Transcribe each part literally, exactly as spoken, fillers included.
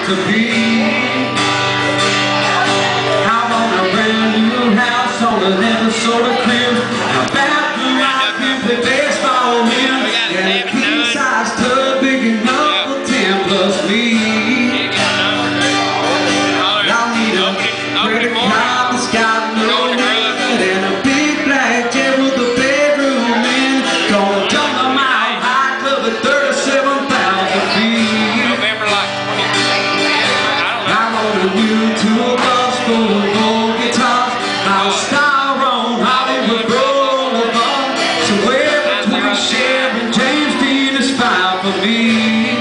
to be. I want a brand new house on a never sold a crib. A bathroom I can play baseball in, and a king size tub big enough for ten plus me. I need a credit card that's got no name and a big black chair with a bedroom in. Gonna jump a mile high club at thirty-seven thousand feet. November like twenty. I want a new tour bus full of old guitars. I'll star on Hollywood Boulevard. Somewhere between Cher and James Dean is fine for me.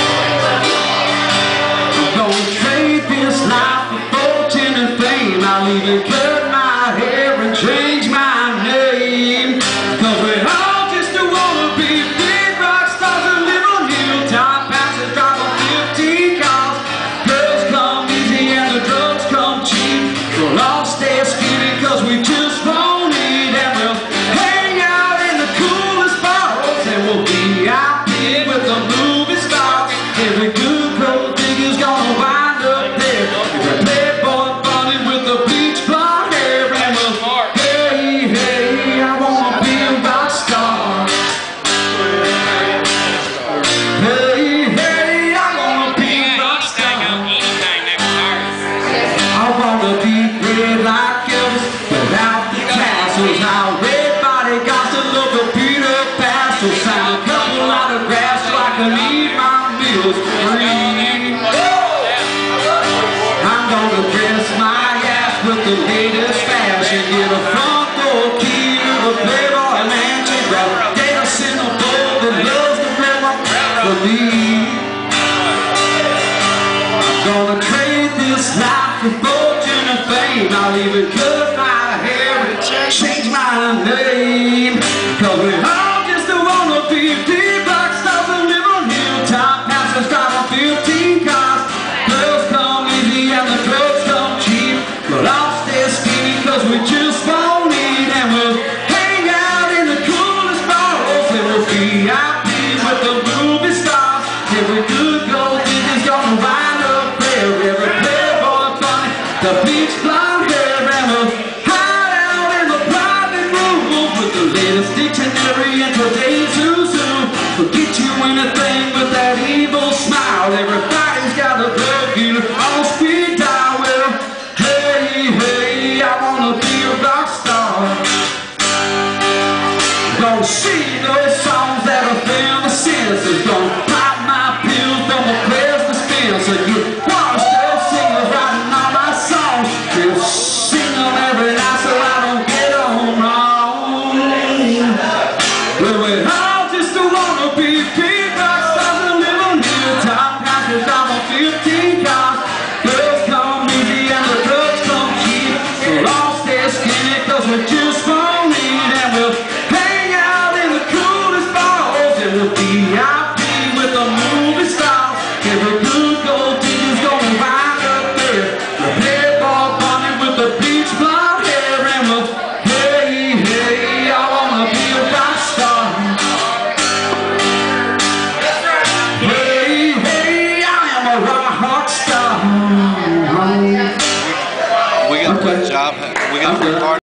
I'm gonna trade this life for fortune and fame. I'll even cut my hair and change my name. Cause we all just wanna be big rock stars and live on hilltop houses, drive on fifteen cars. Girls come easy and the drugs come cheap. We'll all stay skinny cause we just won't eat. And we'll hang out in the coolest bars, and we'll be out here with the movie stars. Every good gold digger's gonna wind up there. Every playboy bunny with the bleach blonde hair. And we'll, hey, hey, I wanna be a rock star. Hey, hey, I wanna be a rock star. I wanna be red like Elvis without the tassels. Our red bodyguards to look a Peter Pastel. Sign a couple autographs so I can eat my meals free. I'm gonna dress my ass with the latest fashion. Get a front door key to the Playboy Mansion. Grab a data center boy that loves to play my for me. I'm gonna trade this life for fortune and fame. I'll even cut my hair and change my name. Cause we all just wanna be